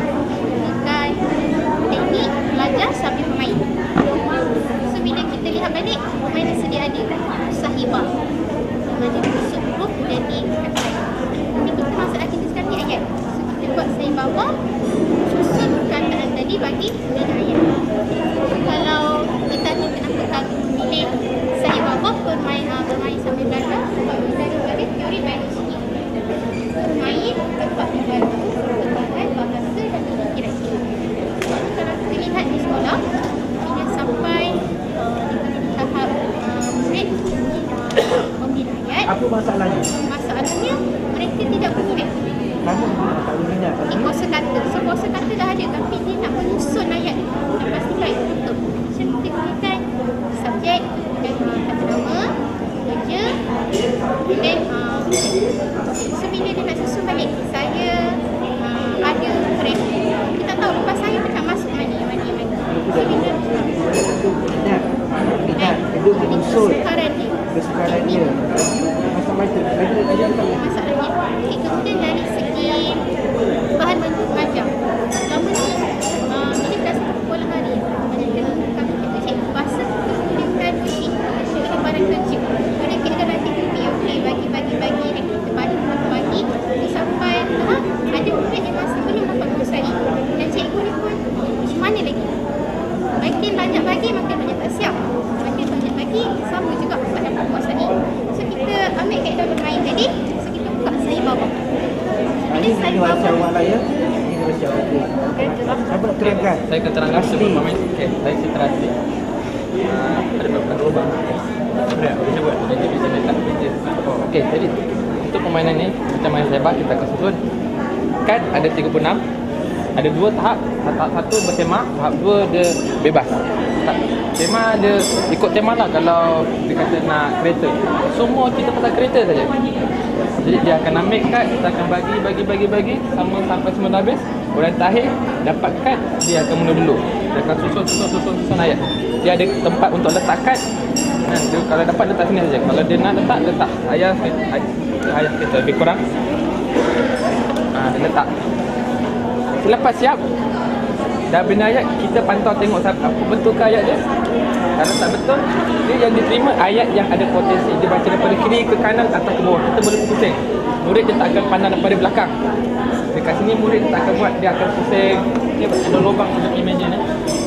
Bukan teknik belajar sambil bermain. So bila kita lihat balik, permainan sedia ada Sahibah, mana masuk huruf jadi kata. Tapi kita masalah kita sekarang ni ayat. So kita buat Sahibah, susun kataan tadi bagi bina ayat. Kalau kita ni kenapa pilih Sahibah bermain sambil belajar, sebab kita ada teori biologi. Bermain dapat membantu perkembangan bahasa dan pemikiran kita. Kalau kita lihat di sekolah, bila sampai di tahap murid membina ayat, apa masalahnya? Masalahnya mereka tidak boleh ikut sekata. So kuasa kata dah ada, tapi dia nak menyusun ayat, nak pastikan itu betul. Macam kita gunakan subjek dan kata nama, kerja, dan so bila dia nak susun balik, saya ada frame, kita tahu lepas saya nak masuk mana. So bila dia menyusun kesukaran dia. Macam-macam Masalahnya, kemudian dari segi bahan bantu mengajar, selama ni ini kelas sekolah hari, kami kata cikgu bahasa kita gunakan worksheet, barang kerja. Kemudian kita nanti okey bagi dan kita bagi sampai tahap ada murid yang masih belum dapat menguasai, dan cikgu ni pun macam mana lagi, makin banyak bagi makin banyak tak siap, makin banyak bagi sama juga tak dapat menguasai. So kita ambil kaedah bermain tadi, so kita buka Sahibah. Jadi Sahibah ini bahasa awak. Apa nak terangkan? Saya akan terangkan sebelum bermain. Okey, saya terasi. Ada beberapa lubang. Boleh buat. Jadi bisa letak meja. Okey, jadi untuk permainan ni macam main Sahibah, kita akan susun. Kad ada 36. Ada dua tahap. Tahap satu bertema, tahap dua dia bebas. Tema dia ikut tema lah. Kalau dia kata nak kereta, semua kita pasal kereta saja. Jadi dia akan ambil kad, kita akan bagi sama sampai semua dah habis. Orang terakhir dapat kad, dia akan mula dulu. Dia akan susun ayat. Dia ada tempat untuk letak kad. Dia kalau dapat letak sini saja. Kalau dia nak letak ayat kita lebih kurang. Dia letak. Selepas siap, dah bina ayat, kita pantau tengok apa betul ke ayat dia. Kalau tak betul, dia yang diterima ayat yang ada potensi. Dia baca daripada kiri ke kanan, atas ke bawah. Kita boleh pusing. Murid dia tak akan pandang daripada belakang. Dekat sini murid dia tak akan buat, dia akan pusing. Dia ada lubang untuk imagine ni.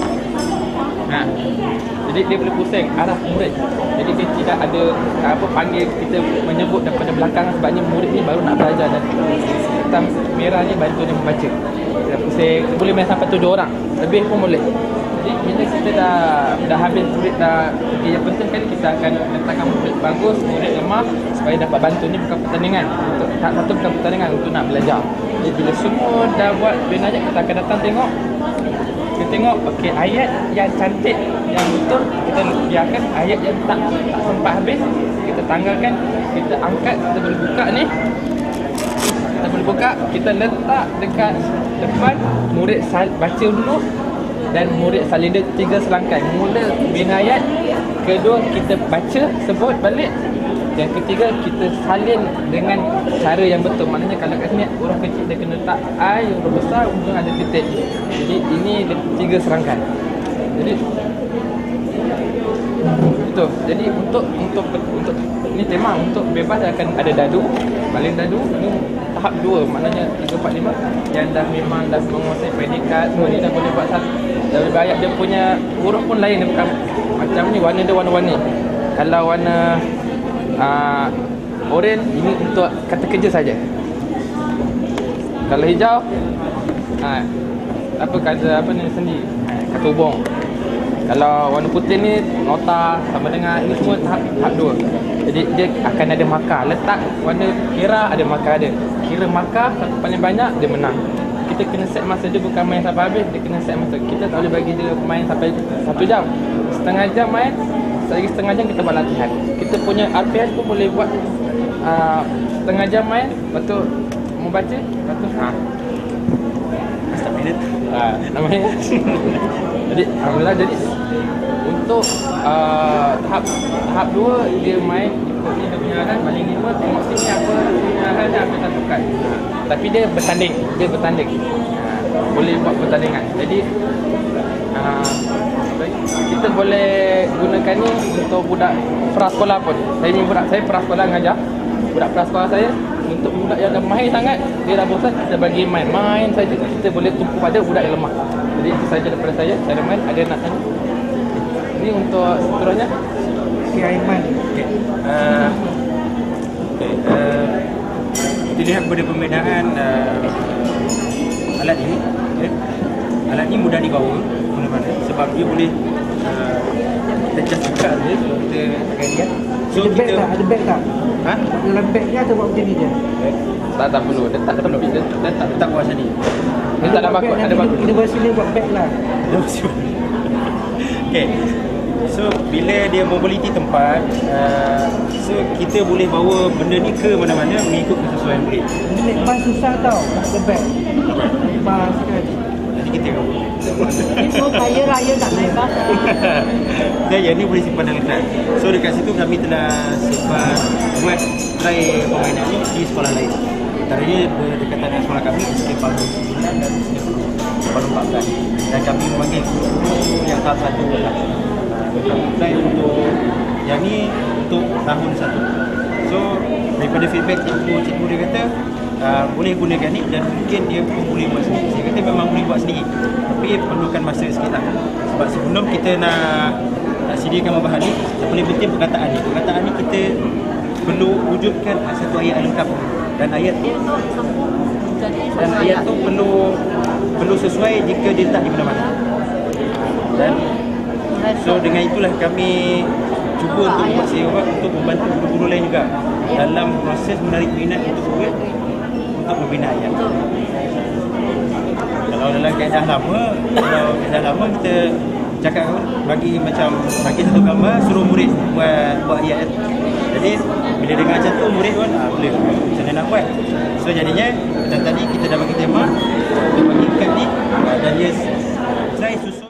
Jadi dia boleh pusing arah murid. Jadi dia tidak ada panggil kita menyebut daripada belakang, sebabnya murid ni baru nak belajar dan hitam merah ni bantu dia membaca. Dia pusing, dia boleh main sampai 7 orang. Lebih pun boleh. Jadi bila kita dah habis murid dah, yang penting kan kita akan letakkan murid bagus, murid lemah, supaya dapat bantu. Ni bukan pertandingan. Untuk tahap satu bukan pertandingan, untuk nak belajar. Jadi bila semua dah buat bina ayat, kita akan datang tengok. Kita tengok okey, ayat yang cantik, yang betul kita biarkan. Ayat yang tak sempat habis, kita tanggalkan, kita angkat, kita boleh buka ni. Kita boleh buka, kita letak dekat depan, murid baca dulu dan murid salin. Dia 3 selangkah. Mula bina ayat, kedua kita baca sebut balik, yang ketiga kita salin dengan cara yang betul. Maknanya kalau kat sini huruf kecil dia kena letak I, huruf besar ujung ada titik. Jadi ini 3 serangkaian. Jadi itu. Jadi untuk ini tema untuk bebas akan ada dadu, baling dadu. Ini tahap 2, maknanya 3, 4, 5 yang dah memang dah menguasai predikat, semua ni dah boleh buat satu. Dari ayat dia punya huruf pun lain, dia bukan macam ni, warna dia warna-warni. Kalau warna oren, ini untuk kata kerja saja. Kalau hijau, kata sendi, kata hubung. Kalau warna putih ni nota, sama dengan ini semua tahap 2. Jadi dia akan ada markah. Letak warna merah ada markah dia. Kira markah satu paling banyak, dia menang. Kita kena set masa dia, bukan main sampai habis. Dia kena set masa. Kita tak boleh bagi dia main sampai 1 jam. Setengah jam main, lagi setengah jam kita buat latihan. Kita punya RPS pun boleh buat setengah jam main, lepas tu membaca, lepas tu namanya. Jadi alhamdulillah, jadi untuk tahap 2 dia main ikut ni dia punya arahan, baling 5 tengok sini apa punya arahan dia ambil satukan. Tapi dia bertanding. boleh buat pertandingan. Jadi kita boleh gunakan ni untuk budak prasekolah pun. Saya prasekolah mengajar. Budak prasekolah saya, untuk budak yang dah mahir sangat, dia dah bosan, kita bagi main saja. Kita boleh tumpu pada budak yang lemah. Jadi itu saja daripada saya, cara main. Ada nak tanya? Ini untuk seterusnya. Okey, Aiman. Okey. Kita lihat pada pembinaan alat ini. Okay. Alat ini mudah dibawa mana-mana sebab dia boleh kita just buka saja kalau kita akan lihat. So Ada beg kita tak? Ada beg tak? ha? Dalam beg ni atau buat macam ni je? Tak perlu. Dia tak perlu. Dia tak Tak kuasa ni. Dia tak ada bakut. Ada bakut. Universiti ni buat beg lah. Okay. So bila dia mobility tempat, so kita boleh bawa benda ni ke mana-mana mengikut kesesuaian murid. Ini naik bas susah tau. Tak ada beg. Bas kan. Nanti kita tengok. So kaya raya tak naik bas. Dan yang ni boleh simpan dalam kelas. So dekat situ kami telah simpan buat try permainan ni di sekolah lain. Antaranya berdekatan dengan sekolah kami SK Palung 9 dan SK Palung 14. Dan kami memanggil guru yang tahap 1 adalah kami try untuk yang ni untuk tahun 1. So daripada feedback cikgu dia kata boleh gunakan ni dan mungkin dia pun boleh buat sendiri. Saya kata memang boleh buat sendiri, tapi perlukan masa sikit lah. Sebab sebelum kita nak sediakan bahan ni, yang paling penting perkataan ni. Perkataan ni kita perlu wujudkan satu ayat lengkap dan ayat tu perlu sesuai jika dia letak di mana-mana. Dan so dengan itulah kami cuba untuk buat sewa untuk membantu guru-guru lain juga dalam proses menarik minat untuk murid untuk membina ayat. Kalau dalam kaedah lama kita cakap bagi satu gambar suruh murid buat ayat. Jadi bila dengar macam tu murid pun boleh macam mana nak buat. So jadinya macam tadi kita dah bagi tema, kita bagi kad ni dan dia try susun